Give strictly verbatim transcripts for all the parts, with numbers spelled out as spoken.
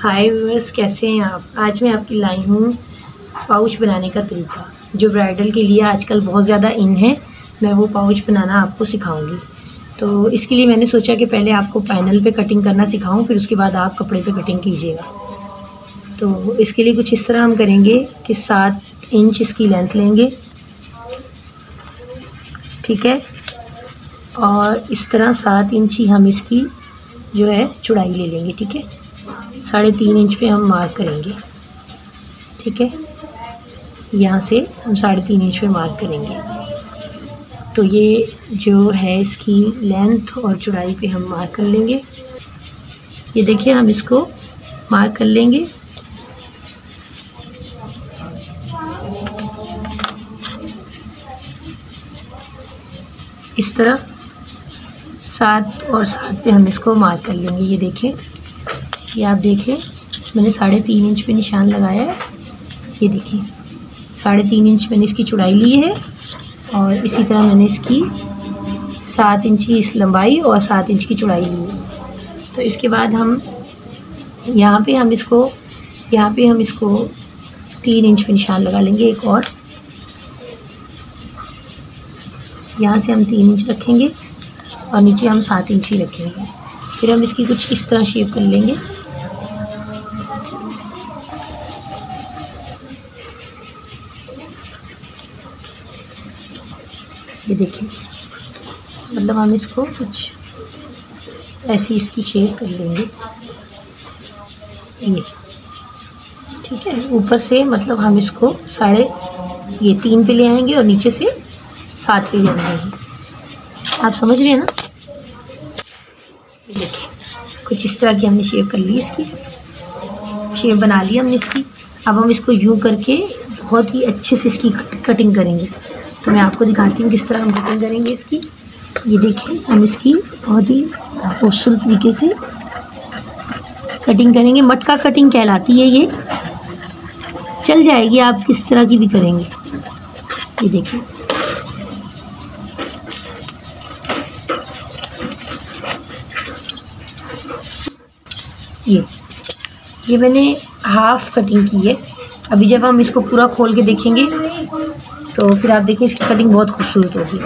हाय viewers, कैसे हैं आप। आज मैं आपकी लाई हूँ पाउच बनाने का तरीका, जो ब्राइडल के लिए आजकल बहुत ज़्यादा इन है। मैं वो पाउच बनाना आपको सिखाऊंगी। तो इसके लिए मैंने सोचा कि पहले आपको पैनल पे कटिंग करना सिखाऊं, फिर उसके बाद आप कपड़े पे कटिंग कीजिएगा। तो इसके लिए कुछ इस तरह हम करेंगे कि सात इंच इसकी लेंथ लेंगे, ठीक है। और इस तरह सात इंच ही हम इसकी जो है चौड़ाई ले लेंगे, ठीक है। साढ़े तीन इंच पे हम मार्क करेंगे, ठीक है। यहाँ से हम साढ़े तीन इंच पे मार्क करेंगे। तो ये जो है इसकी लेंथ और चौड़ाई पे हम मार्क कर लेंगे। ये देखिए, हम इसको मार्क कर लेंगे। इस तरह सात और सात पे हम इसको मार्क कर लेंगे। ये देखें, ये आप देखें, मैंने साढ़े तीन इंच पे निशान लगाया है। ये देखिए, साढ़े तीन इंच मैंने इसकी चौड़ाई ली है और इसी तरह मैंने इसकी सात इंच की इस लंबाई और सात इंच की चौड़ाई ली है। तो इसके बाद हम यहाँ पे हम इसको यहाँ पे हम इसको तीन इंच पे निशान लगा लेंगे एक और। यहाँ से हम तीन इंच रखेंगे और नीचे हम सात इंच ही रखेंगे। फिर हम इसकी कुछ इस तरह शेप कर लेंगे। ये देखिए, मतलब हम इसको कुछ ऐसी इसकी शेप कर लेंगे, ये ठीक है। ऊपर से मतलब हम इसको साढ़े ये तीन पे ले आएंगे और नीचे से सात पे ले आएंगे। आप समझ रहे हैं ना। ये देखिए, कुछ इस तरह की हमने शेप कर ली, इसकी शेप बना ली हमने इसकी। अब हम इसको यूँ करके बहुत ही अच्छे से इसकी कटिंग करेंगे। तो मैं आपको दिखाती हूँ किस तरह हम कटिंग करेंगे इसकी। ये देखिए, हम इसकी बहुत ही खूबसूरत तरीके से कटिंग करेंगे। मटका कटिंग कहलाती है ये, चल जाएगी, आप किस तरह की भी करेंगे। ये देखिए, ये ये मैंने हाफ कटिंग की है। अभी जब हम इसको पूरा खोल के देखेंगे तो फिर आप देखिए इसकी कटिंग बहुत खूबसूरत होगी।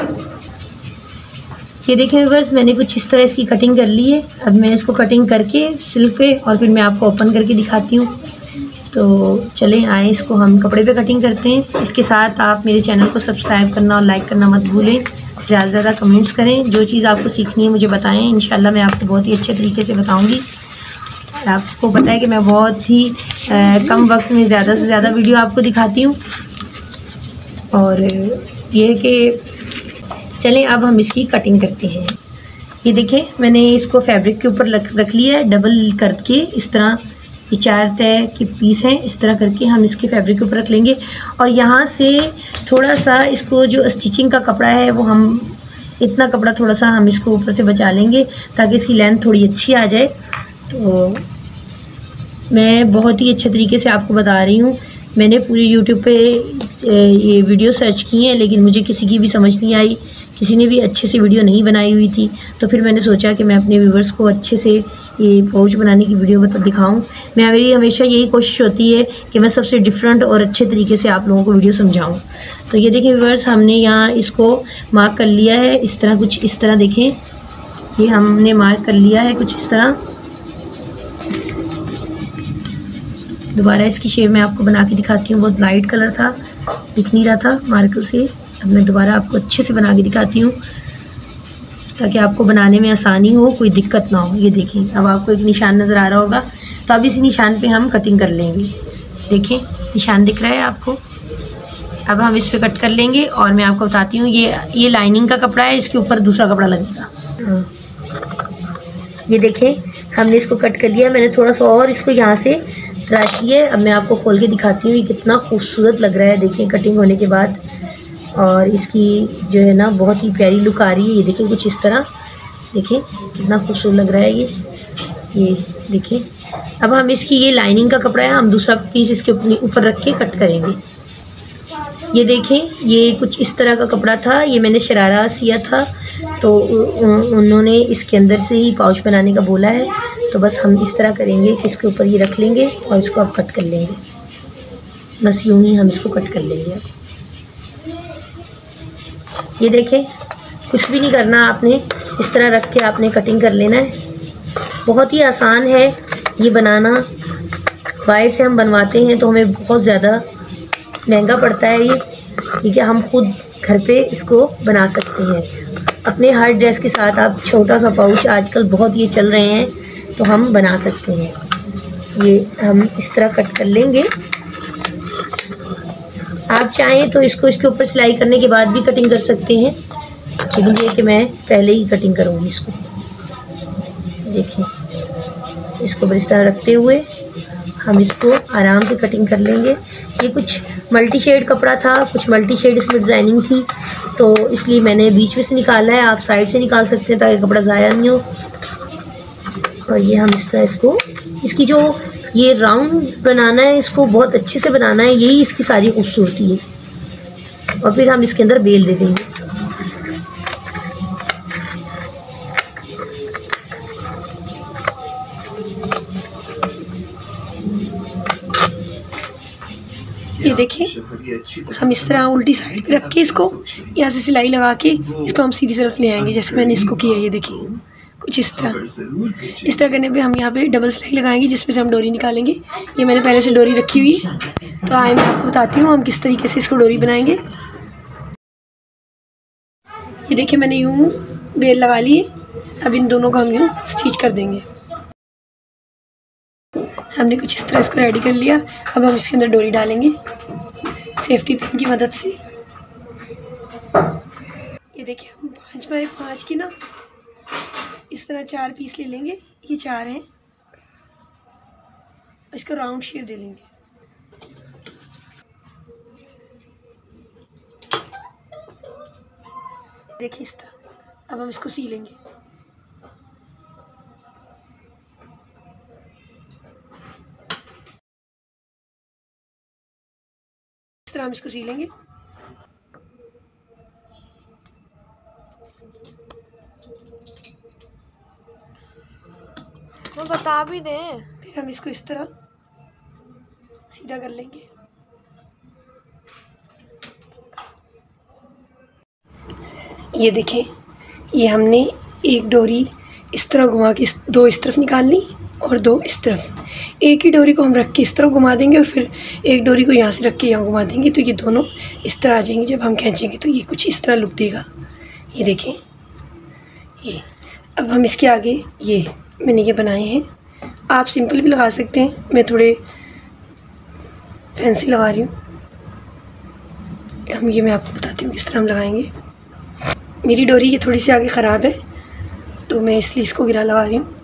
ये देखें व्यूअर्स, मैंने कुछ इस तरह इसकी कटिंग कर ली है। अब मैं इसको कटिंग करके सिल्क पे और फिर मैं आपको ओपन करके दिखाती हूँ। तो चलें आए, इसको हम कपड़े पे कटिंग करते हैं। इसके साथ आप मेरे चैनल को सब्सक्राइब करना और लाइक करना मत भूलें। ज़्यादा से ज़्यादा कमेंट्स करें। जो चीज़ आपको सीखनी है मुझे बताएं, इंशाल्लाह मैं आपको बहुत ही अच्छे तरीके से बताऊँगी। आपको पता है कि मैं बहुत ही आ, कम वक्त में ज़्यादा से ज़्यादा वीडियो आपको दिखाती हूँ। और ये कि चलें अब हम इसकी कटिंग करते हैं। ये देखें, मैंने इसको फैब्रिक के ऊपर रख रख लिया है डबल करके। इस तरह ये चार तय की पीस हैं, इस तरह करके हम इसके फैब्रिक के ऊपर रख लेंगे। और यहाँ से थोड़ा सा इसको जो स्टिचिंग का कपड़ा है वो हम इतना कपड़ा थोड़ा सा हम इसको ऊपर से बचा लेंगे ताकि इसकी लेंथ थोड़ी अच्छी आ जाए। तो मैं बहुत ही अच्छे तरीके से आपको बता रही हूँ। मैंने पूरी यूट्यूब पे ये वीडियो सर्च की है, लेकिन मुझे किसी की भी समझ नहीं आई, किसी ने भी अच्छे से वीडियो नहीं बनाई हुई थी। तो फिर मैंने सोचा कि मैं अपने व्यूवर्स को अच्छे से ये पाउच बनाने की वीडियो बता दिखाऊं। मैं मेरी हमेशा यही कोशिश होती है कि मैं सबसे डिफरेंट और अच्छे तरीके से आप लोगों को वीडियो समझाऊं। तो ये देखें व्यूवर्स, हमने यहाँ इसको मार्क कर लिया है। इस तरह कुछ इस तरह देखें, ये हमने मार्क कर लिया है कुछ इस तरह। दोबारा इसकी शेप मैं आपको बना के दिखाती हूँ। बहुत लाइट कलर था, दिख नहीं रहा था मार्कर से। अब मैं दोबारा आपको अच्छे से बना के दिखाती हूँ ताकि आपको बनाने में आसानी हो, कोई दिक्कत ना हो। ये देखिए, अब आपको एक निशान नज़र आ रहा होगा। तो अब इस निशान पे हम कटिंग कर लेंगे। देखें, निशान दिख रहा है आपको। अब हम इस पे कट कर लेंगे और मैं आपको बताती हूँ। ये ये लाइनिंग का कपड़ा है, इसके ऊपर दूसरा कपड़ा लगेगा। ये देखें, हमने इसको कट कर लिया। मैंने थोड़ा सा और इसको यहाँ से राखी है। अब मैं आपको खोल के दिखाती हूँ ये कितना खूबसूरत लग रहा है। देखिए कटिंग होने के बाद, और इसकी जो है ना बहुत ही प्यारी लुक आ रही है। ये देखिए, कुछ इस तरह देखिए कितना खूबसूरत लग रहा है ये ये देखिए। अब हम इसकी ये लाइनिंग का कपड़ा है, हम दूसरा पीस इसके ऊपर रख के कट करेंगे। ये देखें, ये कुछ इस तरह का कपड़ा था। ये मैंने शरारा सिया था, तो उन्होंने इसके अंदर से ही पाउच बनाने का बोला है। तो बस हम इस तरह करेंगे कि इसके ऊपर ये रख लेंगे और इसको अब कट कर लेंगे। बस यूँ ही हम इसको कट कर लेंगे। ये देखें, कुछ भी नहीं करना आपने, इस तरह रख के आपने कटिंग कर लेना है। बहुत ही आसान है ये बनाना। बाहर से हम बनवाते हैं तो हमें बहुत ज़्यादा महंगा पड़ता है ये, ठीक है। हम खुद घर पे इसको बना सकते हैं। अपने हर ड्रेस के साथ आप छोटा सा पाउच, आजकल बहुत ये चल रहे हैं, तो हम बना सकते हैं। ये हम इस तरह कट कर लेंगे। आप चाहें तो इसको इसके ऊपर सिलाई करने के बाद भी कटिंग कर सकते हैं, लेकिन ये कि मैं पहले ही कटिंग करूँगी इसको। देखिए, इसको इस तरह रखते हुए हम इसको आराम से कटिंग कर लेंगे। ये कुछ मल्टी शेड कपड़ा था, कुछ मल्टी शेड इसमें डिज़ाइनिंग थी, तो इसलिए मैंने बीच में से निकाला है। आप साइड से निकाल सकते हैं ताकि कपड़ा ज़ाया नहीं हो। और ये हम इस तरह इसको, इसकी जो ये राउंड बनाना है, इसको बहुत अच्छे से बनाना है, यही इसकी सारी खूबसूरती है। और फिर हम इसके अंदर बेल दे देंगे। ये देखिए, हम इस तरह उल्टी साइड पे रख के इसको यहाँ से सिलाई लगा के इसको हम सीधी तरफ ले आएंगे, जैसे मैंने इसको किया। ये देखिए, कुछ इस तरह इस तरह करने पे हम यहाँ पे डबल सिलाई लगाएंगे, जिसमें से हम डोरी निकालेंगे। ये मैंने पहले से डोरी रखी हुई, तो आए मैं आपको बताती हूँ हम किस तरीके से इसको डोरी बनाएंगे। ये देखिए, मैंने यूँ बेल लगा ली। अब इन दोनों को हम यूँ स्टिच कर देंगे। हमने कुछ इस तरह इसको रेडी कर लिया। अब हम इसके अंदर डोरी डालेंगे सेफ्टी पिन की मदद से। ये देखिए, हम पाँच बाय पाँच की ना इस तरह चार पीस ले लेंगे। ये चार हैं, इसको राउंड शेप दे लेंगे। देखिए इस तरह। अब हम इसको सी लेंगे। इस तरह हम इसको सी लेंगे। वो बता भी दे। फिर हम इसको इस तरह सीधा कर लेंगे। ये देखें, ये हमने एक डोरी इस तरह घुमा के दो इस तरफ निकाल ली और दो इस तरफ। एक ही डोरी को हम रख के इस तरफ घुमा देंगे और फिर एक डोरी को यहाँ से रख के यहाँ घुमा देंगे, तो ये दोनों इस तरह आ जाएंगे। जब हम खींचेंगे तो ये कुछ इस तरह लुक देगा। ये देखें, ये अब हम इसके आगे ये मैंने ये बनाए हैं। आप सिंपल भी लगा सकते हैं, मैं थोड़े फैंसी लगा रही हूँ। हम ये मैं आपको बताती हूँ किस तरह हम लगाएंगे। मेरी डोरी ये थोड़ी सी आगे ख़राब है, तो मैं इसलिए इसको गिरा लगा रही हूँ।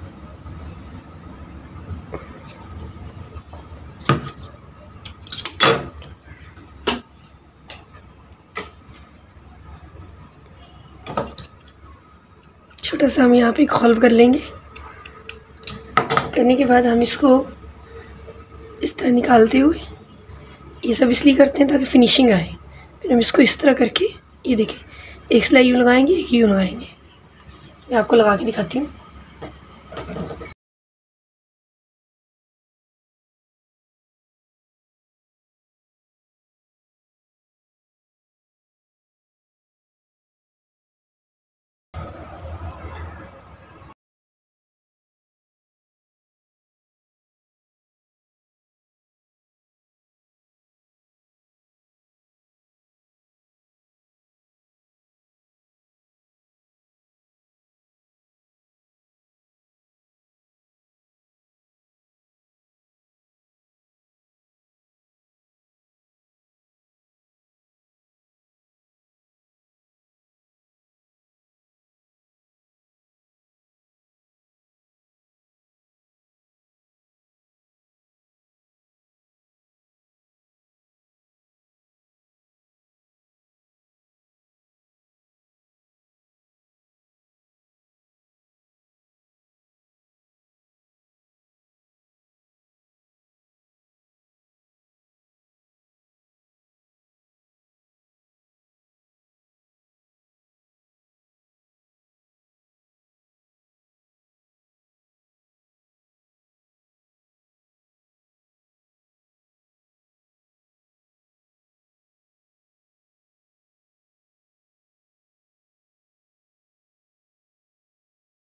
छोटा सा हम यहाँ पे खोल कर लेंगे। करने के बाद हम इसको इस तरह निकालते हुए, ये सब इसलिए करते हैं ताकि फिनिशिंग आए। फिर हम इसको इस तरह करके, ये देखें, एक सिलाई यूँ लगाएंगे, एक यूँ लगाएंगे। मैं आपको लगा के दिखाती हूँ।